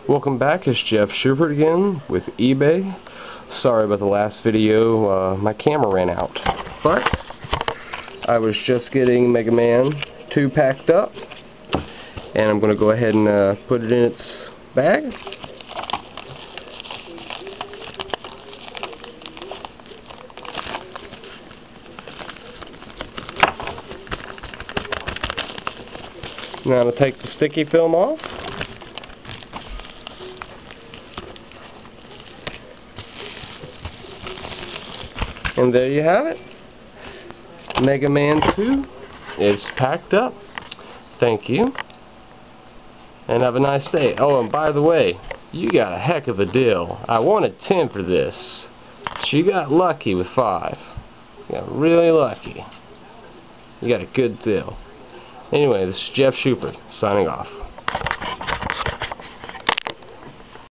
Welcome back, it's Jeff Shuford again with eBay. Sorry about the last video, my camera ran out. But I was just getting Megaman 2 packed up, and I'm going to go ahead and put it in its bag. Now I'm going to take the sticky film off. And there you have it. Megaman 2 is packed up. Thank you. And have a nice day. Oh, and by the way, you got a heck of a deal. I wanted 10 for this. But you got lucky with 5. You got really lucky. You got a good deal. Anyway, this is Jeff Shuford signing off.